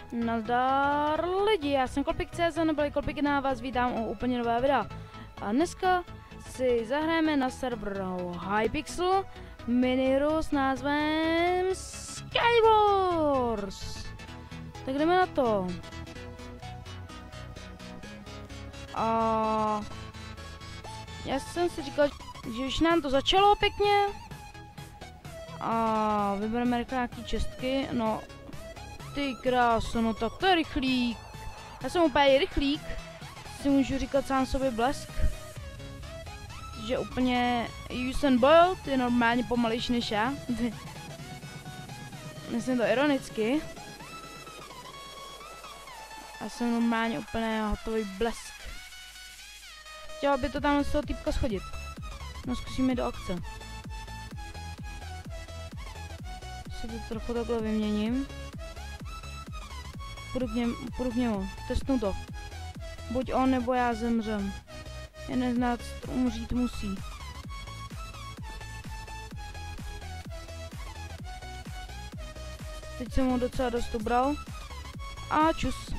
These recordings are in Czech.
Nazdar lidi, já jsem Kolpik.cz, neboli Kolpik na vás vítám u úplně nové videa. A dneska si zahrajeme na serveru Hypixel minihru s názvem Skywars. Tak jdeme na to. A já jsem si říkal, že už nám to začalo pěkně. A vybereme nějaký čestky, no. Ty kráso, no tak to je rychlík. Já jsem úplně rychlík, si můžu říkat sám sobě blesk. Že úplně Usain Bolt je normálně pomalejší než já. Myslím to ironicky. Já jsem normálně úplně hotový blesk. Chtěla by to tam z toho týpka schodit. No zkusíme do akce. Si to trochu takhle vyměním. Půjdu k němu, testnu to. Buď on, nebo já zemřem. Jeden z nás umřít musí. Teď jsem ho docela dost ubral. A čus.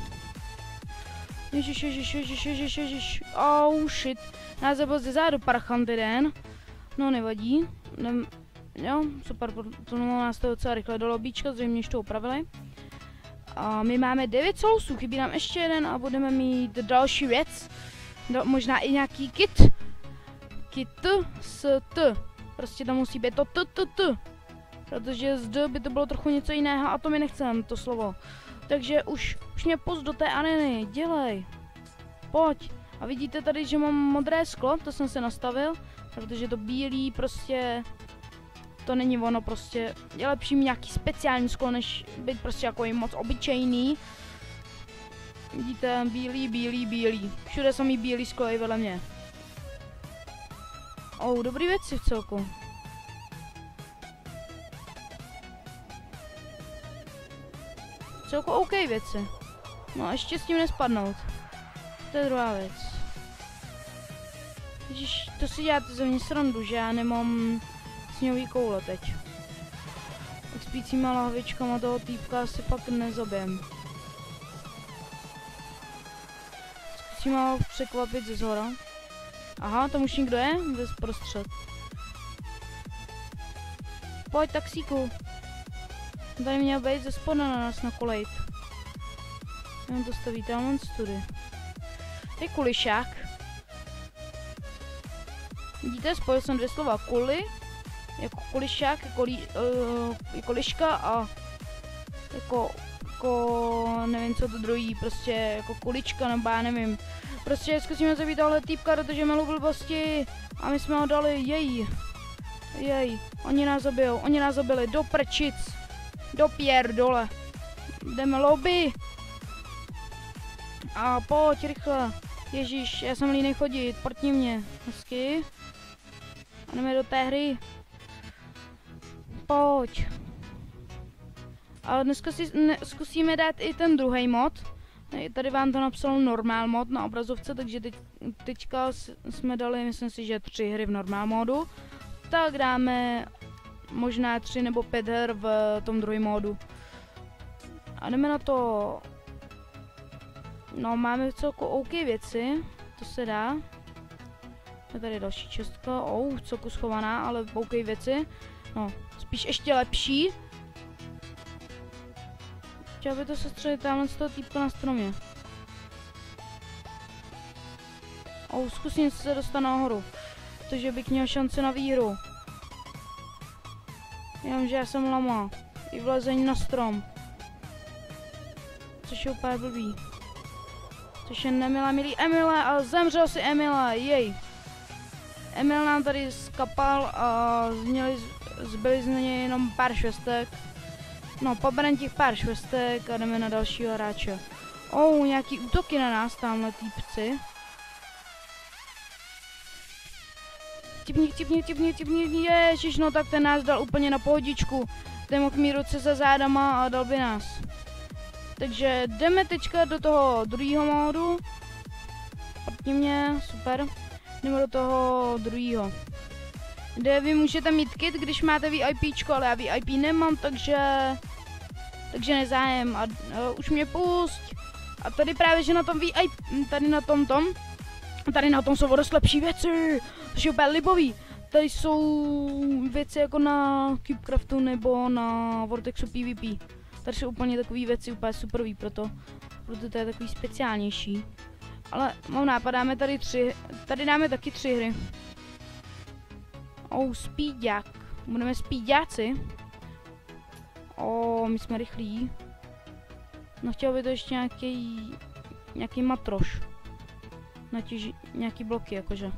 Ježiš. Oh shit. Nás zabil ze zádu parchantiden. No nevadí. Jo, super, to nás to docela rychle do lobíčka, zřejmě už to upravili. A my máme 9 sousů, chybí nám ještě jeden a budeme mít další věc. Možná i nějaký kit. Kit s t. Prostě tam musí být to t. Protože z d by to bylo trochu něco jiného a to mi nechcem, to slovo. Takže už mě pust do té areny, dělej. Pojď. A vidíte tady, že mám modré sklo, to jsem se nastavil. Protože to bílý prostě... To není ono, prostě je lepší mít nějaký speciální sklo, než být prostě jako moc obyčejný. Vidíte, bílý. Všude samý bílý sklo i vedle mě. Dobrý věci v celku. V celku OK věci. No a ještě s tím nespadnout. To je druhá věc. Ježiš, to si děláte ze mě srandu, že já nemám sněhový koule teď. Tak spícíma lahvičkama toho týpka si pak nezabijem. Zkusím ho překvapit ze zhora. Aha, tam už někdo je? Bez prostřed. Pojď, taxíku. Tady měl být ze spoda na nás nakolejt. Jenom to staví tam study. Je kulišák. Vidíte, spojil jsem dvě slova kuli. Jako kulišák, jako liška a jako nevím co to druhý, prostě jako kulička nebo já nevím. Prostě zkusíme zabít tohle týpka, protože měl blbosti a my jsme ho dali, jej, oni nás zabili, do prčic, do dole, jdeme lobby. A pojď rychle, ježíš, já jsem línej chodit, portni mě, hezky. A jdeme do té hry. Pojď. Ale dneska si zkusíme dát i ten druhý mod. Tady vám to napsal normál mod na obrazovce, takže teďka jsme dali, myslím si, že 3 hry v normál modu. Tak dáme možná 3 nebo 5 her v tom druhém modu. A jdeme na to. No, máme celku OK věci, to se dá. Je tady další čestka, celku schovaná, ale OK věci. No, spíš ještě lepší. Chtěl by to sestřelit tamhle z toho týpka na stromě. Zkusím se dostat nahoru, protože bych měl šanci na výhru. Jenomže já jsem lama. I vlezení na strom. Což je úplně blbý. Což je nemilá, milý Emile, a zemřel si Emile, jej. Emil nám tady skapal a zbyli z něj jenom pár švestek. No, poberem těch pár švestek a jdeme na dalšího hráče. Nějaký útoky na nás tamhle týpci. Tipni, ježiš, no tak ten nás dal úplně na pohodičku. Ten mohl mít ruce za zádama a dal by nás. Takže jdeme teďka do toho druhého módu. Portni mě, super. Jdeme do toho druhého. Kde vy můžete mít kit, když máte VIPčko, ale já VIP nemám, takže takže nezájem a už mě pusť. A tady právě, že na tom tady na tom jsou dost lepší věci, což je úplně libový. Tady jsou věci jako na Cubecraftu nebo na Vortexu PvP. Tady jsou úplně takové věci, úplně superový, proto to je takový speciálnější. Ale mám nápad, dáme tady dáme taky 3 hry. Speedák. Budeme speedáci. My jsme rychlí. No chtěl by to ještě nějaký matroš. Nějaký bloky jakože.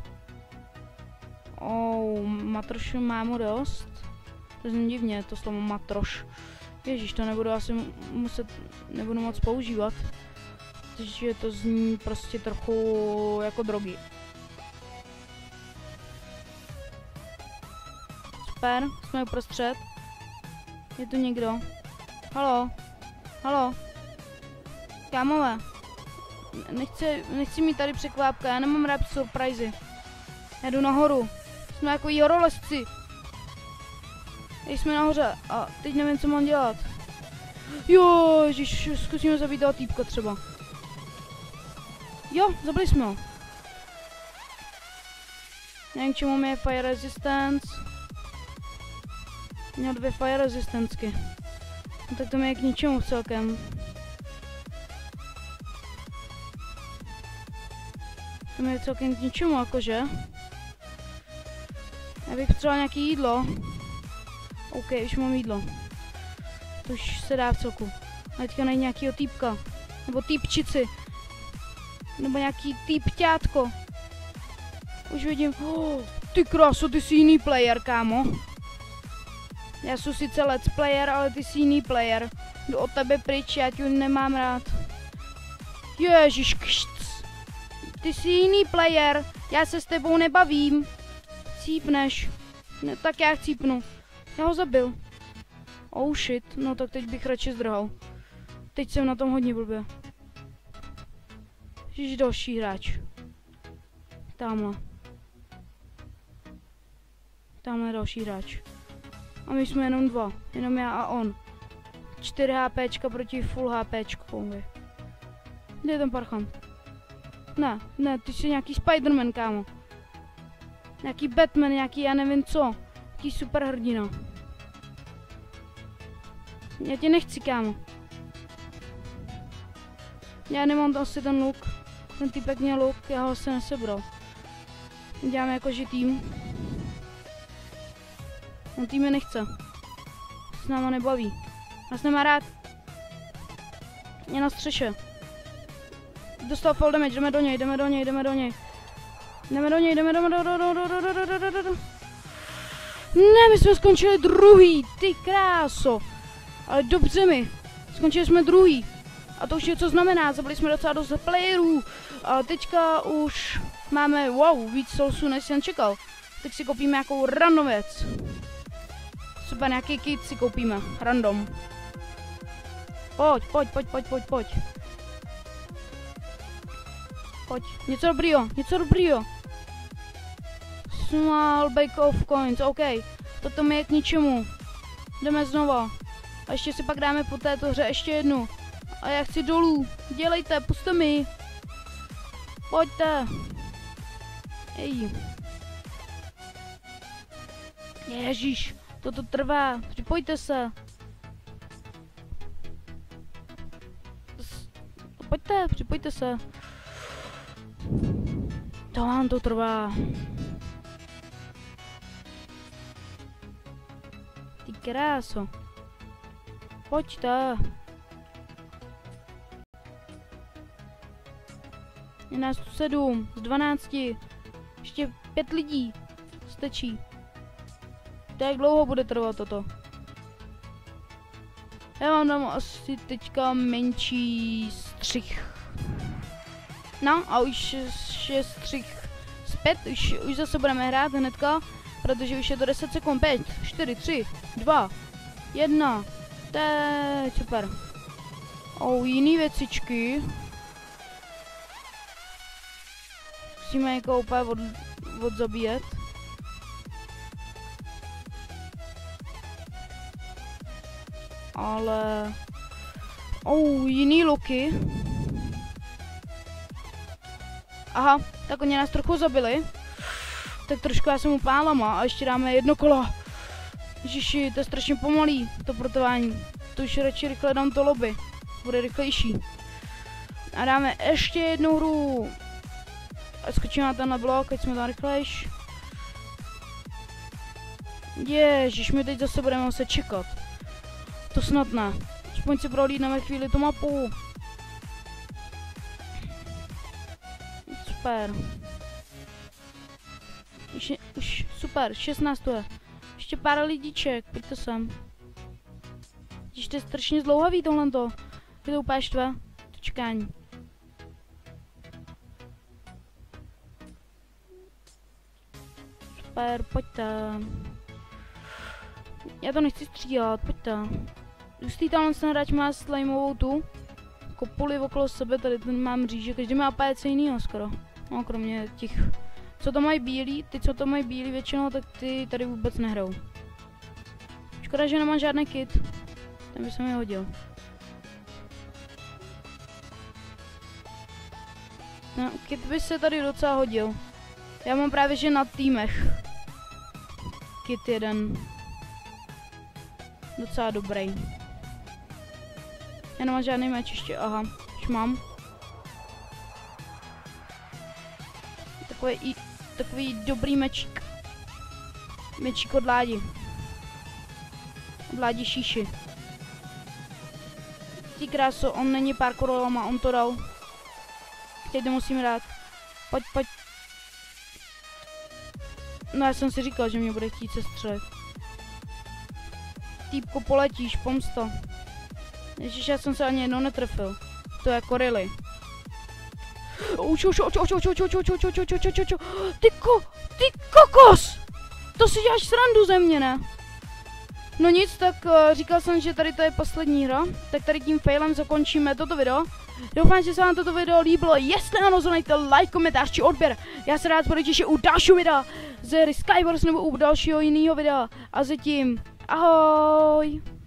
Matrošu mám dost. To je divně, to slovo matroš. Ježíš, to nebudu asi nebudu moc používat. Takže to zní prostě trochu jako drogy. Super, jsme uprostřed. Je tu někdo? Halo? Halo? Kámové. Nechci mít tady překvápka, já nemám rád surprizy. Já jdu nahoru. Jsme jako horolezci. Jsme nahoře a teď nevím, co mám dělat. Jo, ježiš, zkusíme zabít toho týpka třeba. Jo, zabili jsme ho. Nevím, k čemu mi je fire resistance. Měl 2 fire resistanceky. No, tak to mi je k ničemu celkem. To mi je celkem k ničemu, jakože. Já bych potřeboval nějaký jídlo. OK, už mám jídlo. To už se dá v celku. A teďka najít nějakýho týpka. Nebo týpčici. Nebo nějaký týpťátko. Už vidím. Ty kráso, ty jsi jiný player, kámo. Já jsem sice let's player, ale ty jsi jiný player. Jdu od tebe pryč, já tě nemám rád. Ježiš, kšc. Ty jsi jiný player, já se s tebou nebavím. Cípneš. No, tak já chcípnu. Já ho zabil. Shit, no tak teď bych radši zdrhal. Teď jsem na tom hodně blbě. Ježiš, další hráč. Tamhle. Tamhle další hráč. A my jsme jenom 2. Jenom já a on. 4 HPčka proti full HPčku. Kde je ten parchant? Ne, ty jsi nějaký Spiderman, kámo. Nějaký Batman, nějaký já nevím co. Nějaký superhrdina. Já tě nechci, kámo. Já nemám asi ten luk. Ten typek měl luk, já ho se nesebral. Děláme jakože tým. On tým je nechce. S náma nebaví. Nás nemá rád. Je na střeše. Dostal full damage, jdeme do něj. Ne, my jsme skončili druhý, ty kráso. Ale dobře skončili jsme druhý. A to už je co znamená, zabili jsme docela dost playerů. A teďka už máme, víc soulsů, než jsem čekal. Tak si koupíme nějakou random věc. Třeba nějaký kit si koupíme, random. Pojď. Pojď, něco dobrýho. Small bag of coins, OK. Toto mi je k ničemu. Jdeme znova. A ještě si pak dáme po této hře ještě jednu. A já chci dolů. Dělejte, pusťte mi. Pojďte. Ej. Ježíš, toto trvá. Připojte se. Připojte se. To vám to trvá. Ty kráso. Pojďte. Je nás tu 7 z 12. Ještě 5 lidí. Stačí. To jak dlouho bude trvat toto? Já vám dám asi teďka menší střih. No a už je střih zpět, už zase budeme hrát hnedka, protože už je to 10 sekund, 5, 4, 3, 2, 1, teď super. Jiný věcičky. Musíme někoho úplně odzabíjet. Ale Jiný luky. Aha, tak oni nás trochu zabili. Tak trošku já jsem upálama a ještě dáme jedno kolo. Ježiši, to je strašně pomalý, to portování. To už radši rychle dám to lobby. Bude rychlejší. A dáme ještě jednu hru. A skočíme na tenhle blok, ať jsme tam rychlejš. Ježiš, my teď zase budeme muset čekat. To snad ne. Aspoň si prohlídneme chvíli tu mapu. Super. Už super, 16 to je. Ještě pár lidíček, pojďte sem. Ještě je strašně zdlouhavý tohleto. Je to úplně štve, to čekání. Super, pojďte. Já to nechci stříhat, pojďte. Justý talent ten hráč má slimeovou tu kopuli okolo sebe, tady ten mám říže, každý má PC jinýho skoro. No, kromě těch, co to mají bílí, ty co to mají bílí většinou, tak ty tady vůbec nehrajou. Škoda, že nemám žádný kit, ten by se mi hodil. No, kit by se tady docela hodil. Já mám právě že na týmech. Kit jeden. Docela dobrý. Já nemám žádný meč ještě, aha, už mám. Takový dobrý mečík. Mečík od Ládi. Od Ládi šíši. Ty kráso, on není parkourolama, on to dal. Teď to musím dát. Pojď, pojď. No já jsem si říkal, že mě bude chtít se střelit. Týpko, poletíš, pomsta. Ježiš, já jsem se ani jednou netrefil. To je jako really. Ty kokos! To si děláš srandu ze mě, ne? No nic, tak říkal jsem, že tady to je poslední hra. Tak tady tím failem zakončíme toto video. Doufám, že se vám toto video líbilo. Jestli ano, zanechejte like, komentář či odběr. Já se rád budu těšit u dalšího videa z hry Skywars nebo u dalšího jiného videa. A zatím ahoj!